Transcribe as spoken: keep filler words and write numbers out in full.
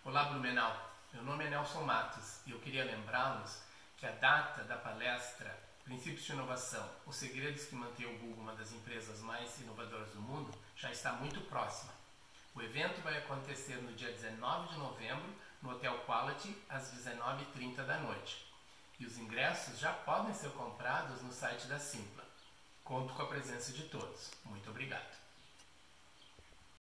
Olá, Blumenau. Meu nome é Nelson Matos e eu queria lembrá-los que a data da palestra Princípios de Inovação, os segredos que mantêm o Google uma das empresas mais inovadoras do mundo, já está muito próxima. O evento vai acontecer no dia dezenove de novembro, no Hotel Quality, às dezenove e trinta da noite. E os ingressos já podem ser comprados no site da Simpla. Conto com a presença de todos. Muito obrigado.